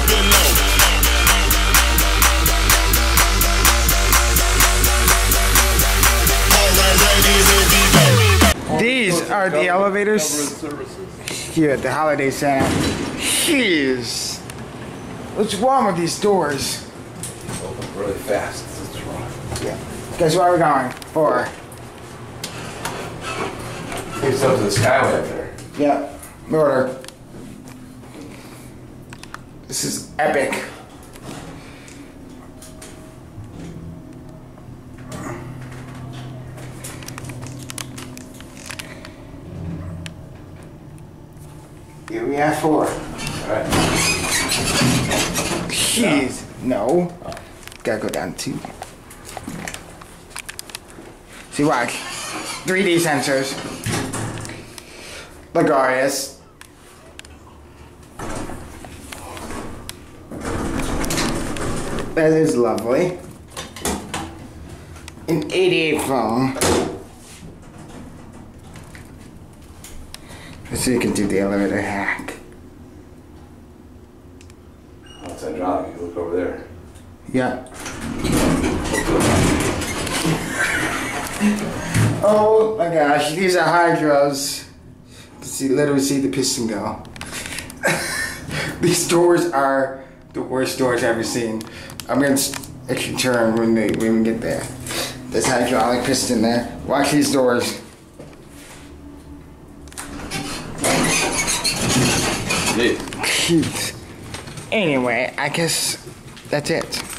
These are the elevators here at the Holiday Center. Jeez. What's wrong with these doors? Open really fast. What's wrong? Yeah. Guess where we're going? For? It's up to the Skyway up there. Yeah. Order. This is epic. Here we have 4. Alright. Jeez. No. Gotta go down 2. See, watch. 3D sensors. Ligarius. That is lovely. An 88 phone. So you can do the elevator hack. Oh, it's hydraulic. You look over there. Yeah. Oh my gosh, these are hydros. You can literally see the piston go. These doors are the worst doors I've ever seen. I'm gonna actually turn when we get there. There's hydraulic piston there. Watch these doors. Yeah. Anyway, I guess that's it.